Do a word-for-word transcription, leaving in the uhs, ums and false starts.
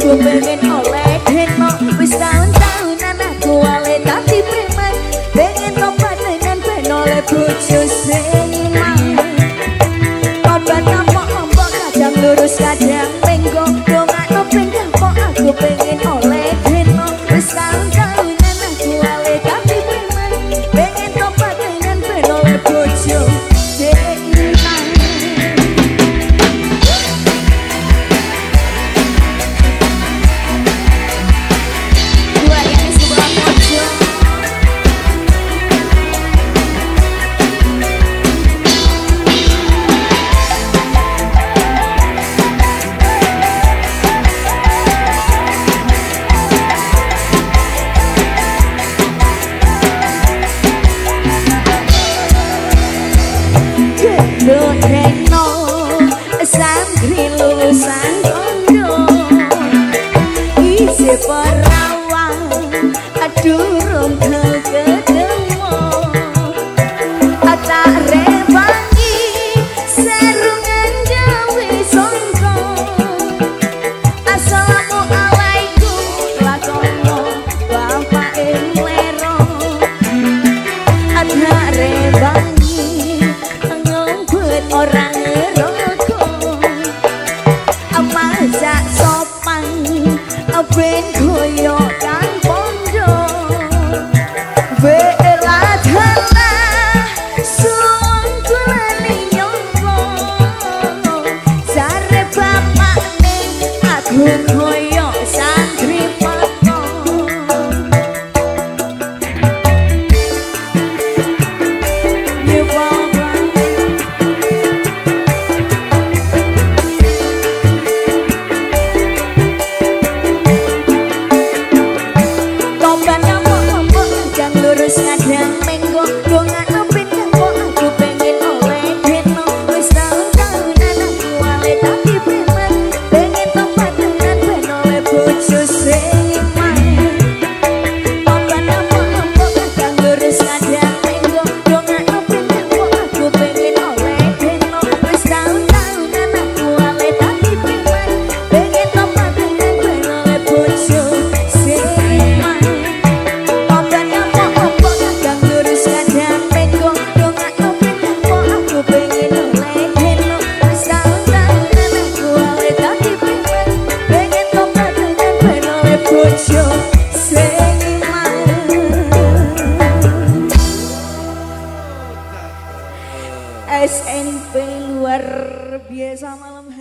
aku pengen oleh deno. Wis tahun-tahunan aku wale dadi preman, pengen tobat dengan ben oleh bojo sing iman. Tobat ompok-ompok kadang lurus kadang menggo, dongakno ben gampang aku pengen oleh deno. Wis tahun-tahunan aku wale dadi preman, pengen tobat dengan ben oleh bojo sing iman. Reno santri lulusan kondo isi perawan durung ketemu tak rewangi serungan gawe songko. Assalamualaikum lakono bapak emlero ada rewangi orang ngerokok masak sopan ben koyo kang pondo bela dalah suwung kulani nyowo jare bapak ning aku koyo santri papo. Lurus kadang menggo, dongakno ben gampang aku pengen oleh deno. Wis tahun-tahunan aku wale dadi preman, pengen tobat dengan ben oleh bojo sing iman. Tobat ompok-ompok kadang lurus kadang menggo, dongakno ben gampang aku pengen oleh deno. Wis tahun-tahunan aku wale dadi preman, pengen tobat dengan ben oleh bojo sing iman. S N P luar biasa malam.